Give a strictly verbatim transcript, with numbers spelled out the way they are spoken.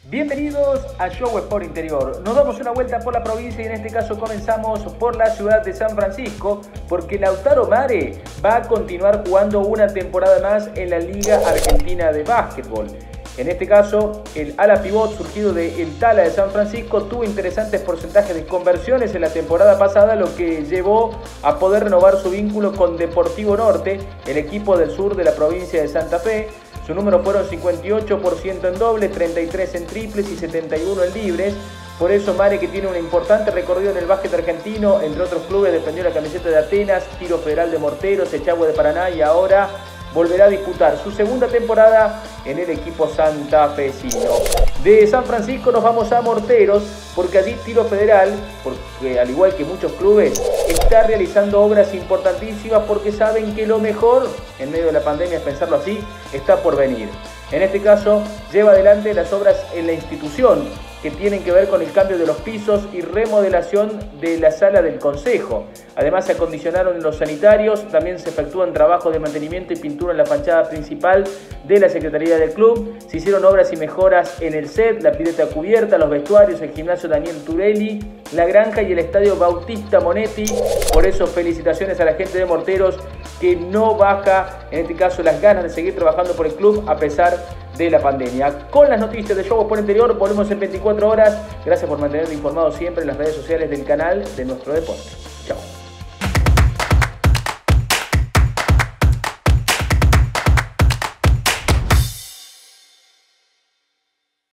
Bienvenidos a Show Sport Interior. Nos damos una vuelta por la provincia y en este caso comenzamos por la ciudad de San Francisco, porque Lautaro Mare va a continuar jugando una temporada más en la Liga Argentina de Básquetbol. En este caso, el ala pivot surgido de El Tala de San Francisco tuvo interesantes porcentajes de conversiones en la temporada pasada, lo que llevó a poder renovar su vínculo con Deportivo Norte, el equipo del sur de la provincia de Santa Fe. Su número fueron cincuenta y ocho por ciento en doble, treinta y tres en triples y setenta y uno en libres. Por eso Mare, que tiene un importante recorrido en el básquet argentino, entre otros clubes defendió la camiseta de Atenas, Tiro Federal de Morteros, Echagüe de Paraná y ahora volverá a disputar su segunda temporada en el equipo santafesino. De San Francisco nos vamos a Morteros, porque allí Tiro Federal, porque al igual que muchos clubes, está realizando obras importantísimas porque saben que lo mejor, en medio de la pandemia, es pensarlo así, está por venir. En este caso, lleva adelante las obras en la institución, que tienen que ver con el cambio de los pisos y remodelación de la sala del consejo. Además, se acondicionaron los sanitarios, también se efectúan trabajos de mantenimiento y pintura en la fachada principal de la Secretaría del Club. Se hicieron obras y mejoras en el set, la pileta cubierta, los vestuarios, el gimnasio Daniel Turelli, la granja y el estadio Bautista Monetti. Por eso, felicitaciones a la gente de Morteros, que no baja, en este caso, las ganas de seguir trabajando por el club a pesar de la pandemia. Con las noticias de Show Sport Interior volvemos en veinticuatro horas. Gracias por mantenerte informado siempre en las redes sociales del canal de nuestro deporte.